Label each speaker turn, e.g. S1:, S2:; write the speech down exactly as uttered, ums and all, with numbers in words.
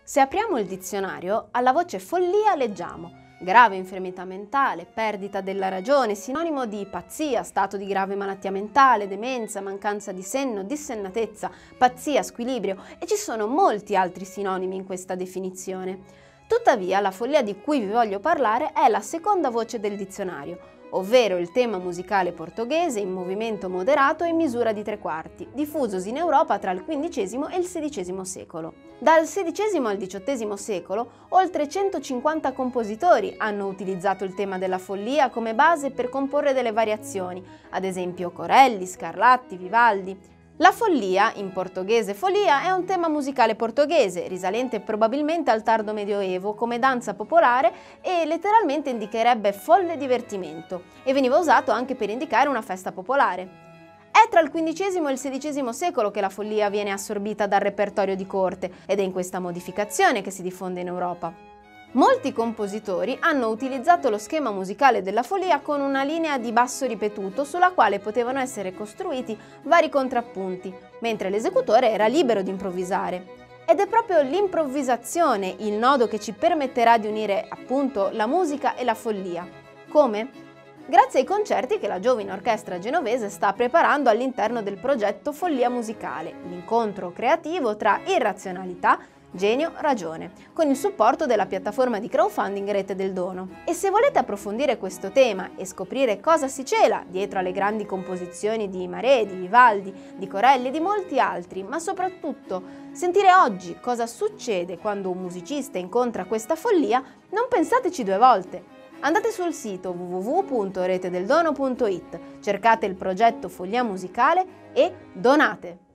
S1: Se apriamo il dizionario, alla voce follia leggiamo grave infermità mentale, perdita della ragione, sinonimo di pazzia, stato di grave malattia mentale, demenza, mancanza di senno, dissennatezza, pazzia, squilibrio, e ci sono molti altri sinonimi in questa definizione. Tuttavia, la follia di cui vi voglio parlare è la seconda voce del dizionario, ovvero il tema musicale portoghese in movimento moderato e in misura di tre quarti, diffusosi in Europa tra il quindicesimo e il sedicesimo secolo. Dal sedicesimo al diciottesimo secolo, oltre centocinquanta compositori hanno utilizzato il tema della follia come base per comporre delle variazioni, ad esempio Corelli, Scarlatti, Vivaldi. La follia, in portoghese folia, è un tema musicale portoghese, risalente probabilmente al tardo medioevo come danza popolare e letteralmente indicherebbe folle divertimento, e veniva usato anche per indicare una festa popolare. È tra il quindicesimo e il sedicesimo secolo che la follia viene assorbita dal repertorio di corte ed è in questa modificazione che si diffonde in Europa. Molti compositori hanno utilizzato lo schema musicale della follia con una linea di basso ripetuto sulla quale potevano essere costruiti vari contrappunti, mentre l'esecutore era libero di improvvisare. Ed è proprio l'improvvisazione il nodo che ci permetterà di unire appunto la musica e la follia. Come? Grazie ai concerti che la giovane orchestra genovese sta preparando all'interno del progetto Follia Musicale, l'incontro creativo tra irrazionalità, genio, ragione, con il supporto della piattaforma di crowdfunding Rete del Dono. E se volete approfondire questo tema e scoprire cosa si cela dietro alle grandi composizioni di Maré, di Vivaldi, di Corelli e di molti altri, ma soprattutto sentire oggi cosa succede quando un musicista incontra questa follia, non pensateci due volte. Andate sul sito w w w punto rete del dono punto it, cercate il progetto Follia Musicale e donate!